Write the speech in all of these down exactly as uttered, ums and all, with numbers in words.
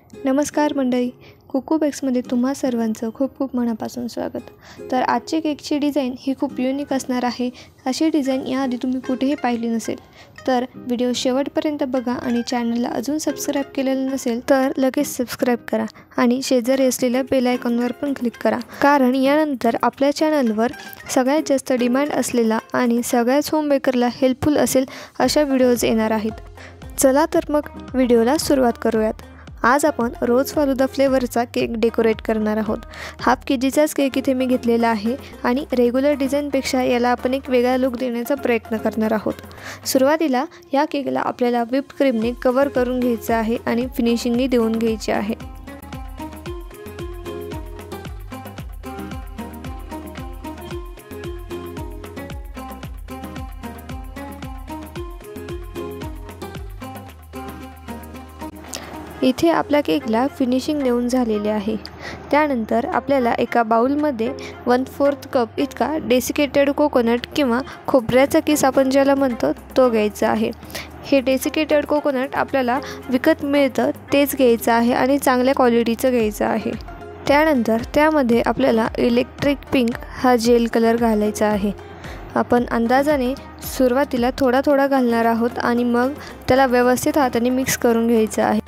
नमस्कार मंडळी, कुकू बेक्समध्ये तुम्हा सर्वांचं खूप खूप मनापासून स्वागत। तर आजची केकची डिझाईन ही खूप युनिक असणार आहे। अशी डिझाईन याआधी तुम्ही कुठेही पाहिली नसेल, तर व्हिडिओ शेवटपर्यंत बघा आणि चॅनलला अजून सबस्क्राईब केलेलं नसेल तर लगेच सबस्क्राईब करा आणि शेजारी असलेल्या बेल आयकॉनवर पण क्लिक करा, कारण यानंतर आपल्या चॅनलवर सगळ्यात जास्त डिमांड असलेला आणि सगळ्याच होम बेकरला हेल्पफुल असेल अशा व्हिडिओज येणार आहेत। चला तर मग व्हिडिओला सुरुवात करूयात। आज आपण रोज फालुदा फ्लेवरचा केक डेकोरेट करणार आहोत। हाफ केजीचाच केक इथे मी घेतलेला आहे आणि रेग्युलर डिझाईनपेक्षा याला आपण एक वेगळा लुक देण्याचा प्रयत्न करणार आहोत। सुरुवातीला या केकला आपल्याला व्हिप्ड क्रीमने कव्हर करून घ्यायचं आहे आणि फिनिशिंगही देऊन घ्यायची आहे। इथे आपल्या केकला फिनिशिंग देऊन झालेले आहे। त्यानंतर आपल्याला एका बाउलमध्ये वन फोर्थ कप इतका डेसिकेटेड कोकोनट किंवा खोबऱ्याचा किस आपण ज्याला म्हणतो तो घ्यायचा आहे। हे डेसिकेटेड कोकोनट आपल्याला विकत मिळतं तेच घ्यायचं आहे आणि चांगल्या क्वालिटीचं घ्यायचं आहे। त्यानंतर त्यामध्ये आपल्याला इलेक्ट्रिक पिंक हा जेल कलर घालायचा आहे। आपण अंदाजाने सुरुवातीला थोडा थोडा घालणार आहोत आणि मग त्याला व्यवस्थित हाताने मिक्स करून घ्यायचं आहे।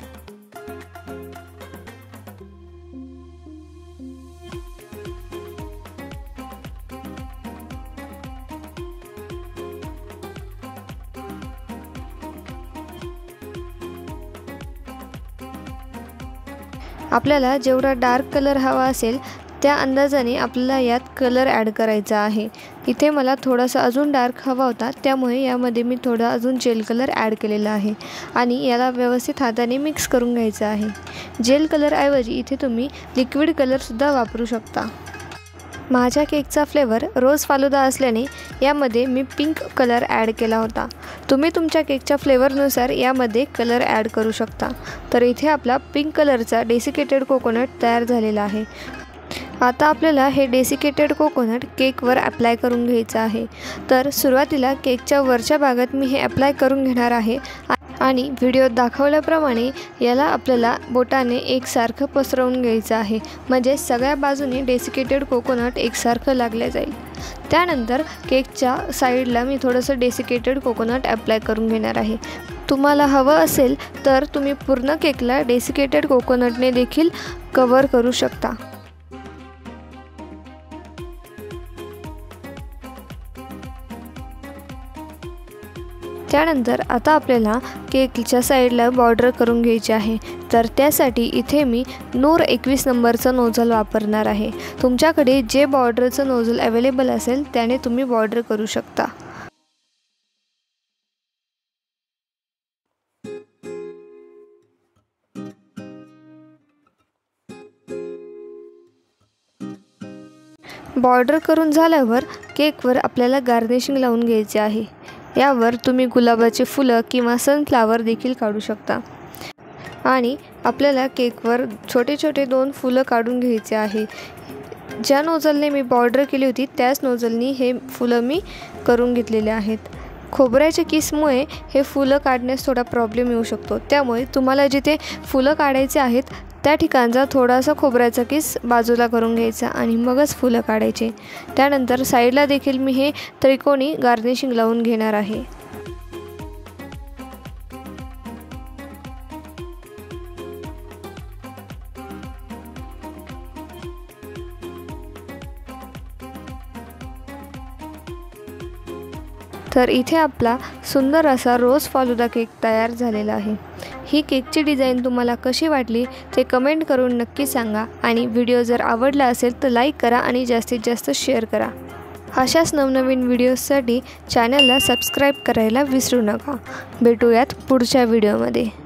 आपल्याला जेवढा डार्क कलर हवा असेल त्या अंदाजाने आपल्याला यात कलर ॲड करायचा आहे। इथे मला थोडासा अजून डार्क हवा होता, त्यामुळे यामध्ये मी थोडा अजून जेल कलर ॲड केलेला आहे आणि याला व्यवस्थित हाताने मिक्स करून घ्यायचं आहे। जेल कलरऐवजी इथे तुम्ही लिक्विड कलरसुद्धा वापरू शकता। माझ्या केकचा फ्लेवर रोज फालुदा असल्याने यामध्ये मी पिंक कलर ॲड केला होता। तुम्ही तुमच्या केकच्या फ्लेवरनुसार यामध्ये कलर ॲड करू शकता। तर इथे आपला पिंक कलरचा डेसिकेटेड कोकोनट तयार झालेला आहे। आता आपल्याला हे डेसिकेटेड कोकोनट केकवर अप्लाय करून घ्यायचं आहे। तर सुरुवातीला केकच्या वरच्या भागात मी हे अप्लाय करून घेणार आहे आणि व्हिडिओत दाखवल्याप्रमाणे याला आपल्याला बोटाने एकसारखं पसरवून घ्यायचं आहे, म्हणजे सगळ्या बाजूने डेसिकेटेड कोकोनट एकसारखं लागले जाईल। त्यानंतर केकच्या साईडला मी थोडंसं डेसिकेटेड कोकोनट अप्लाय करून घेणार आहे। तुम्हाला हवं असेल तर तुम्ही पूर्ण केकला डेसिकेटेड कोकोनटने देखील कव्हर करू शकता। त्यानंतर आता आपल्याला केकच्या साईडला बॉर्डर करून घ्यायची आहे। तर त्यासाठी इथे मी नूर एकवीस नंबरचं नोझल वापरणार आहे। तुमच्याकडे जे बॉर्डरचं नोझल अवेलेबल असेल त्याने तुम्ही बॉर्डर करू शकता। बॉर्डर करून झाल्यावर केकवर आपल्याला गार्निशिंग लावून घ्यायचे आहे। यावर तुम्ही गुलाबाचे फुलं किंवा सनफ्लावर देखील काढू शकता आणि आपल्याला केकवर छोटे छोटे दोन फुलं काढून घ्यायचे आहे। ज्या नोझलने मी बॉर्डर केली होती त्याच नोझलनी हे फुलं मी करून घेतलेले आहेत। खोबऱ्याच्या किसमुळे हे फुलं काढण्यास थोडा प्रॉब्लेम येऊ शकतो, त्यामुळे तुम्हाला जिथे फुलं काढायचे आहेत त्या ठिकाणचा थोडासा खोबऱ्याचा किस बाजूला करून घ्यायचा आणि मगच फुलं काढायचे। त्यानंतर साईडला देखील मी हे त्रिकोणी गार्निशिंग लावून घेणार आहे। तर इथे आपला सुंदर असा रोज फालुदा केक तयार झालेला आहे। ही केकची डिझाईन तुम्हाला कशी वाटली ते कमेंट करून नक्की सांगा आणि व्हिडिओ जर आवडला असेल तर लाईक करा आणि जास्तीत जास्त शेअर करा। अशाच नवनवीन व्हिडिओजसाठी चॅनलला सबस्क्राईब करायला विसरू नका। भेटूयात पुढच्या व्हिडिओमध्ये।